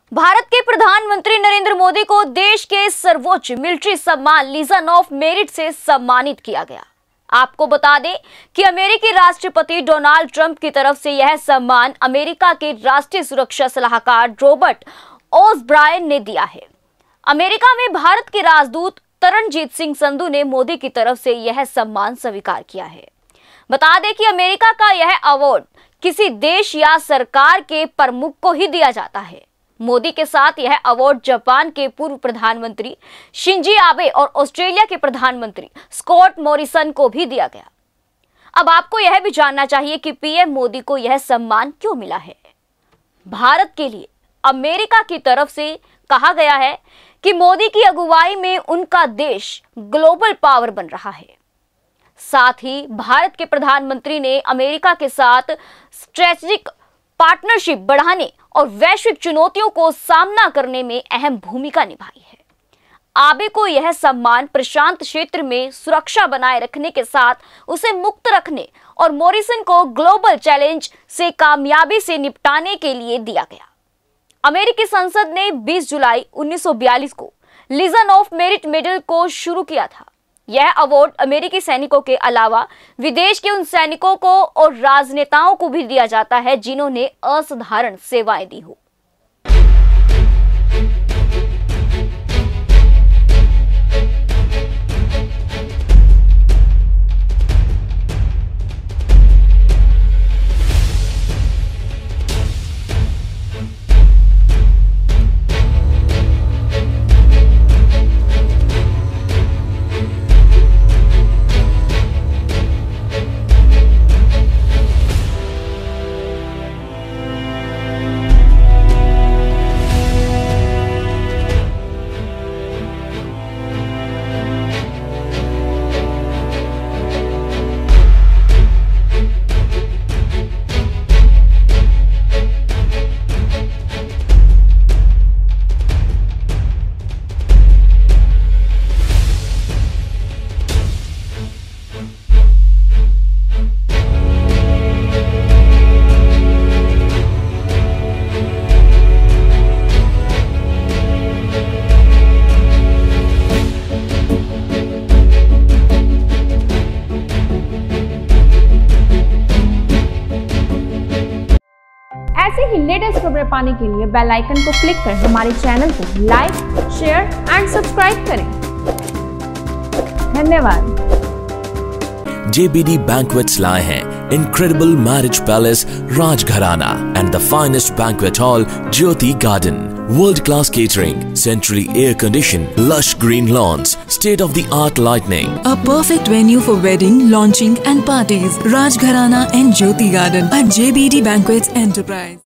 भारत के प्रधानमंत्री नरेंद्र मोदी को देश के सर्वोच्च मिलिट्री सम्मान लीजन ऑफ मेरिट से सम्मानित किया गया। आपको बता दें कि अमेरिकी राष्ट्रपति डोनाल्ड ट्रंप की तरफ से यह सम्मान अमेरिका के राष्ट्रीय सुरक्षा सलाहकार रॉबर्ट ओब्रायन ने दिया है। अमेरिका में भारत के राजदूत तरनजीत सिंह संधू ने मोदी की तरफ से यह सम्मान स्वीकार किया है। बता दें कि अमेरिका का यह अवार्ड किसी देश या सरकार के प्रमुख को ही दिया जाता है। मोदी के साथ यह अवार्ड जापान के पूर्व प्रधानमंत्री शिंजो आबे और ऑस्ट्रेलिया के प्रधानमंत्री स्कॉट मॉरिसन को भी दिया गया। अब आपको यह भी जानना चाहिए कि पीएम मोदी को यह सम्मान क्यों मिला है। भारत के लिए अमेरिका की तरफ से कहा गया है कि मोदी की अगुवाई में उनका देश ग्लोबल पावर बन रहा है। साथ ही भारत के प्रधानमंत्री ने अमेरिका के साथ स्ट्रेटेजिक पार्टनरशिप बढ़ाने और वैश्विक चुनौतियों को सामना करने में अहम भूमिका निभाई है। आबे को यह सम्मान प्रशांत क्षेत्र में सुरक्षा बनाए रखने के साथ उसे मुक्त रखने और मॉरिसन को ग्लोबल चैलेंज से कामयाबी से निपटाने के लिए दिया गया। अमेरिकी संसद ने 20 जुलाई 1942 को लीजन ऑफ मेरिट मेडल को शुरू किया था। यह अवार्ड अमेरिकी सैनिकों के अलावा विदेश के उन सैनिकों को और राजनेताओं को भी दिया जाता है जिन्होंने असाधारण सेवाएं दी हो। ऐसे ही लेटेस्ट खबरें पाने के लिए बेल आइकन को क्लिक कर हमारे चैनल को लाइक, शेयर एंड सब्सक्राइब करें। धन्यवाद। JBD Banquets लाए हैं incredible marriage palace Rajgharana and the finest banquet hall Jyoti Garden. World-class catering, centrally air-conditioned, lush green lawns, state-of-the-art lighting. A perfect venue for wedding, launching and parties. Rajgharana and Jyoti Garden at JBD Banquets Enterprise.